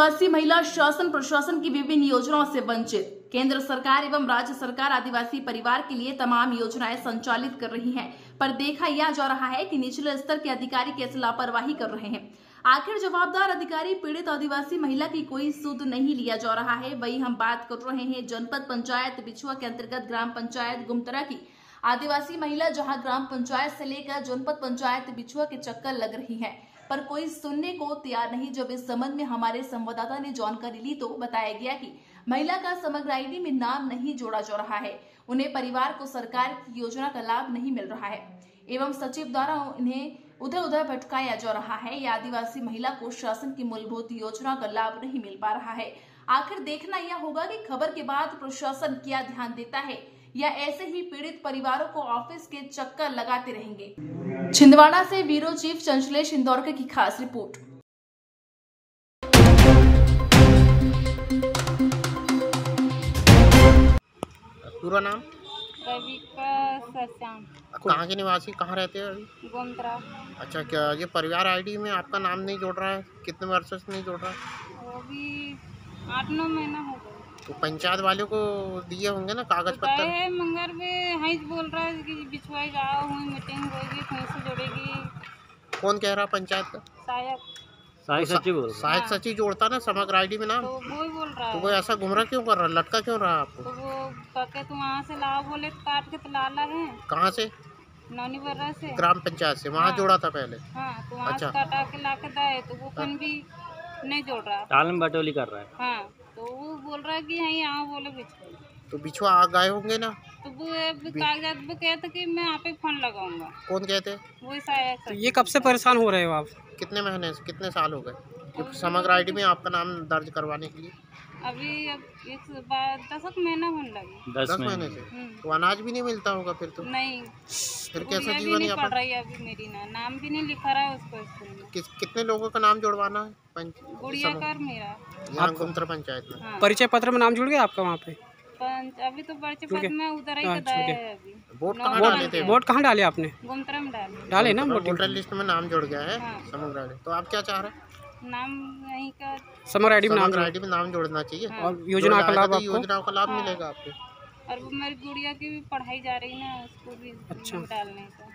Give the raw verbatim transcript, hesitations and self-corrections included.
आदिवासी महिला शासन प्रशासन की विभिन्न योजनाओं से वंचित। केंद्र सरकार एवं राज्य सरकार आदिवासी परिवार के लिए तमाम योजनाएं संचालित कर रही हैं, पर देखा यह जा रहा है कि निचले स्तर के अधिकारी कैसे लापरवाही कर रहे हैं। आखिर जवाबदार अधिकारी पीड़ित आदिवासी महिला की कोई सुध नहीं लिया जा रहा है। वही हम बात कर रहे हैं जनपद पंचायत बिछुआ के अंतर्गत ग्राम पंचायत गुमतरा की। आदिवासी महिला जहां ग्राम पंचायत से लेकर जनपद पंचायत बिछुआ के चक्कर लग रही है, पर कोई सुनने को तैयार नहीं। जब इस संबंध में हमारे संवाददाता ने जानकारी ली तो बताया गया कि महिला का समग्र आईडी में नाम नहीं जोड़ा जा रहा है, उन्हें परिवार को सरकार की योजना का लाभ नहीं मिल रहा है एवं सचिव द्वारा उन्हें उधर उधर भटकाया जा रहा है। यह आदिवासी महिला को शासन की मूलभूत योजना का लाभ नहीं मिल पा रहा है। आखिर देखना यह होगा कि खबर के बाद प्रशासन क्या ध्यान देता है या ऐसे ही पीड़ित परिवारों को ऑफिस के चक्कर लगाते रहेंगे। छिंदवाड़ा से ब्यूरो चीफ चंचलेश इंदौरकर की खास रिपोर्ट। पूरा नाम? कविका सरश्याम। कहाँ के निवासी, कहाँ रहते हैं अभी? गुमतरा। अच्छा, क्या ये परिवार आईडी में आपका नाम नहीं जोड़ रहा है? कितने वर्षों से नहीं जोड़ रहा है? वो भी आठ नौ महीना हो गए। तो पंचायत वालों को दिए होंगे ना कागज पत्र? है मंगर में हाइज बोल रहा है कि बिछवाई जाओ, हुई मीटिंग होगी, कहीं से जोड़ेगी। कौन कह रहा सहायक का? सहायक सहायक सचिव बोल सहायक हाँ। सचिव जोड़ता ना समग्र आईडी में नाम, तो वो ही बोल रहा तो है। वो ऐसा गुमराह क्यों कर रहा, लटका क्यों रहा आपको? तो वो कहते तुम वहाँ से लाओ, बोले तो काट के तो लाला है। कहाँ से? नौनी बर्रा से। ग्राम पंचायत से, वहाँ हाँ। जोड़ा था पहले? हाँ, तो वहाँ अच्छा। से काटा के ला के दाए, तो वो कहीं भी नहीं जोड़ रहा। टालम बटोली कर रहा है। हाँ, तो वो बोल रहा है कि यहीं आओ, बोले बिछवाई। तो बिछुआ आ गए होंगे ना? तो वो कागजात वो कहते कि मैं यहाँ पे फोन लगाऊंगा। कौन कहते? वही सहायक। तो ये कब से परेशान हो रहे हो आप? कितने महीने से, कितने साल हो गए समग्र आईडी में आपका नाम दर्ज करवाने के लिए? अभी अब एक दस महीना होने लगे। दस महीने से? तो अनाज भी नहीं मिलता होगा फिर तो? नहीं, फिर कैसा गुड़िया भी जीवन नहीं यापन? पढ़ रही है अभी मेरी ना, नाम भी नहीं लिखा रहा है उसको स्कूल में। किस कितने लोगों का नाम जोड़वाना है? पंच गुड़िया का और मेरा। यहाँ गुमतरा पंचायत में? हाँ। परिचय पत्र में नाम जुड़ गया आपका वहाँ पे? पंच अभी तो परिचय पत्र में उधर ही हाँ, दाया है अभी। वोट नौ कहाँ साल डाले थे? के। वोट कहाँ डाले आपने? गुमतरा में डाले। डाले ना तो वोटिंग? वोटर लिस्ट में नाम जुड़ गया है हाँ। समग्र आईडी। तो आप क्या चाह रहे हैं? नाम यहीं का समग्र आईडी में नाम समग्र जुड़- आईडी में नाम जोड़ना चाहिए। हाँ। और योजना का लाभ तो आपको? योजनाओं का लाभ हाँ। मिलेगा आपको। और वो मेरी गुड़िया की भी पढ़ाई जा रही ना, उसको भी अच्छा। डालने का।